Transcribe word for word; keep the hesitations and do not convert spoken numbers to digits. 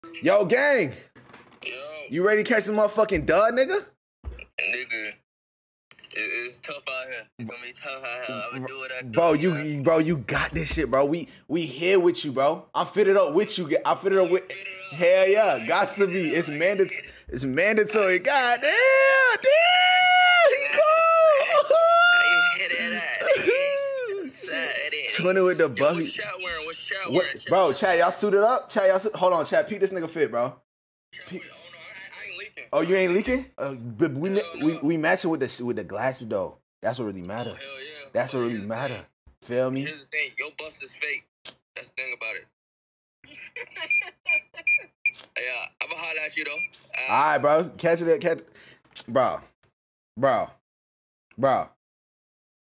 Yo, gang. Yo. You ready to catch the motherfucking dud, nigga? Nigga. It's tough out here. It's gonna be tough out here. I'm gonna do what I do. Bro, you, you bro, you got this shit, bro. We we here with you, bro. I'm fitted up with you. I fitted up with. Hell yeah, got to be. It's mandatory. It's mandatory. God damn, damn, he cool. Twenty with the bucket. What's chat wearing? What's chat wearing? What, bro, chat, y'all suited up? Chat, y'all suited. Hold on, chat. Pete, this nigga fit, bro. Pete. Oh no, I, I ain't leaking. Oh, you ain't leaking? Uh, but we no, no. we we match it with the with the glasses though. That's what really matter. Oh, hell yeah. That's oh, what really matter. Thing. Feel me? Here's the thing, your bust is fake. That's the thing about it. Yeah, I'ma holler at you though. Uh, All right, bro. Catch it, catch it, bro, bro, bro.